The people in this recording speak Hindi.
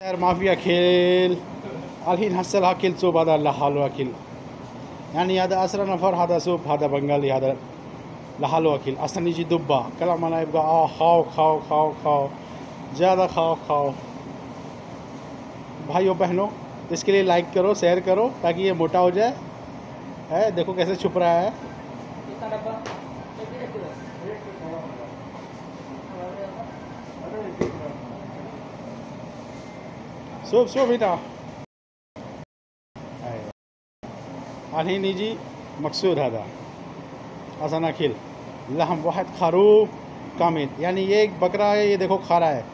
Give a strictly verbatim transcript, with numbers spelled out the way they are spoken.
مافيا كيل الحين هسه الاكل سوب هذا لحاله اكل يعني هذا اسرع نفر هذا سوب هذا بنغالي هذا لحاله اكل اصلا يجي دبا كلام انا يبقى اه खाओ खाओ खाओ खाओ ज़्यादा खाओ खाओ। भाइयों बहनों इसके लिए लाइक करो शेयर करो ताकि ये मोटा हो जाए। है देखो कैसे छुप रहा है। شوف شوف هنا الحين يجي مقصود هذا عشان أكل लहम वाहद खरूफ कामिल यानी ये एक बकरा है ये देखो खा रहा है।